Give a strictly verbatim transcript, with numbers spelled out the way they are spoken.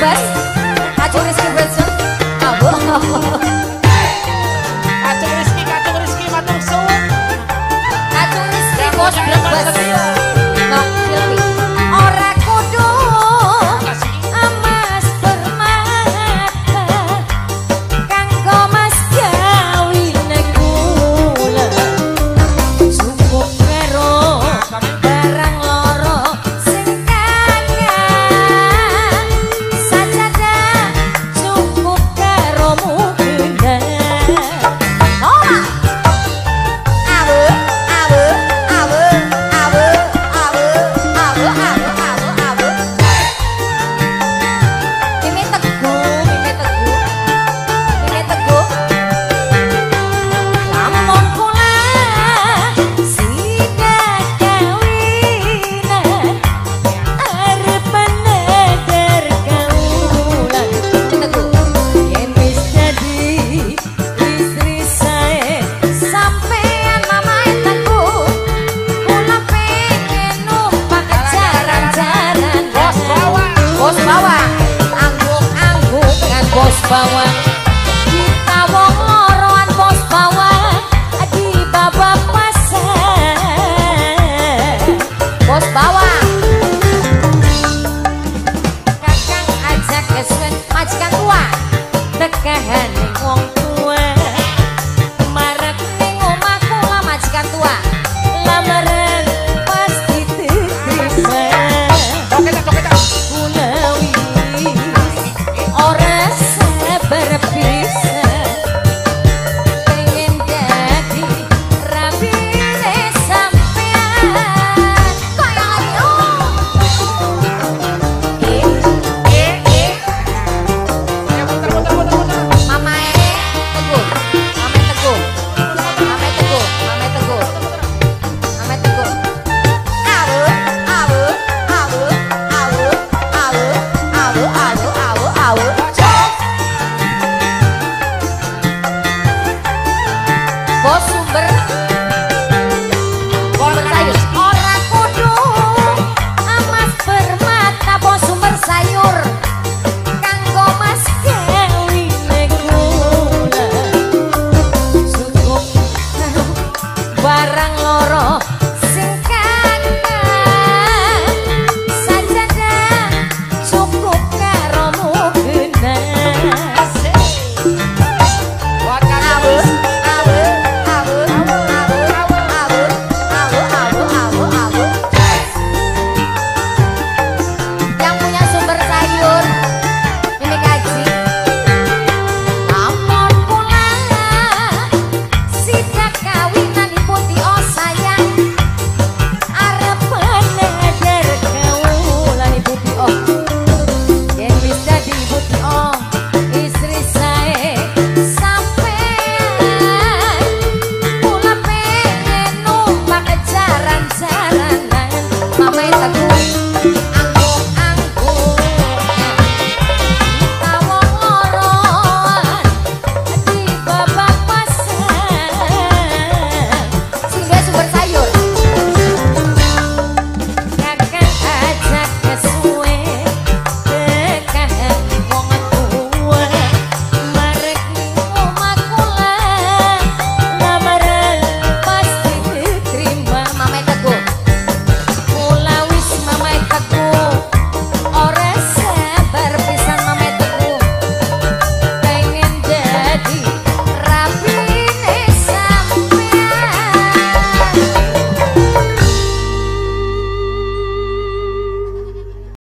Bas, Kacung Rizky Benson, Abu. Kacung Rizky, Kacung Rizky, matur suwun. Kacung Rizky bos Bas, Nok Silvi. Ora kudu emas permata, kanggo mas kawin kula. Cukup karo barang loro sing kangen, sajadah cukup karo mukena. Ora awe awe awe awe awe awe awe awe awe Mimi teguh, Mimi teguh, Mimi teguh. Lamun kula sidak kawinan, arep neder kaulan. Teguh. Yen wis dadi istri sae, sampean mamae teguh. Kula pengen numpak jaran-jaran. Bos bawang. Bos bawang, angguk-angguk dengan bos bawang.